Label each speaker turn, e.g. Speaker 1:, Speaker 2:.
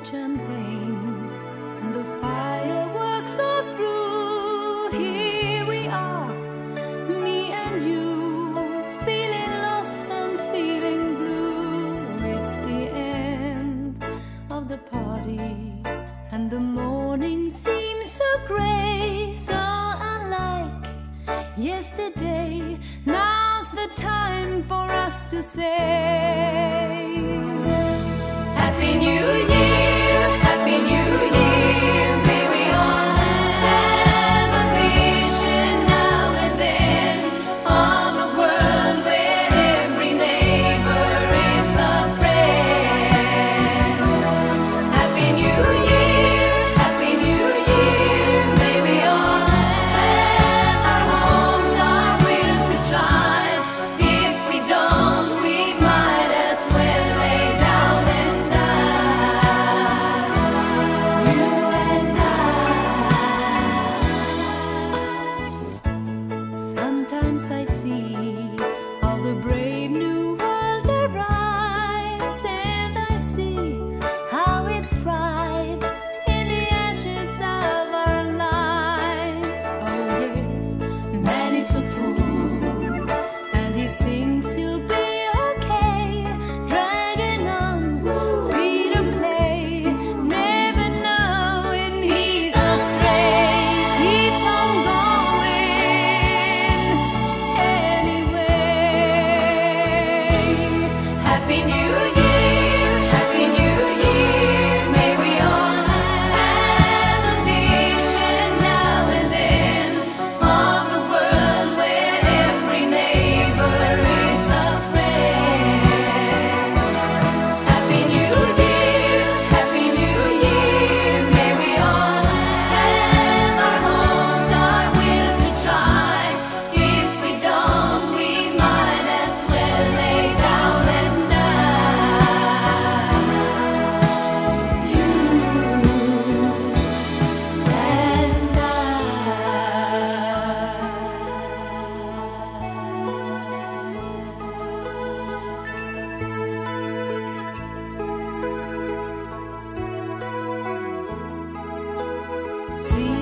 Speaker 1: champagne and the fireworks are through. Here we are, me and you, feeling lost and feeling blue. It's the end of the party and the morning seems so grey, so unlike yesterday. Now's the time for us to say Happy New Year, Happy New Year. May we all have a vision now and then of a world where every neighbor is a friend. Happy New Year, Happy New Year. May we all have our homes, our will to try. If we don't, we might as well lay down and die. You and I. Sometimes I see how the brave new world arrives, and I see how it thrives in the ashes of our lives. Oh yes, man is a fool, and he thinks he'll be okay, dragging on feet of clay, never knowing he's astray. Keeps on going anyway. Happy New Year, Happy New Year. May we all have a vision now and then of a world where every neighbor is a friend. Happy New Year, Happy New Year. May we all have our homes, our will to try. If we don't, we might as well lay down and die. You and I. See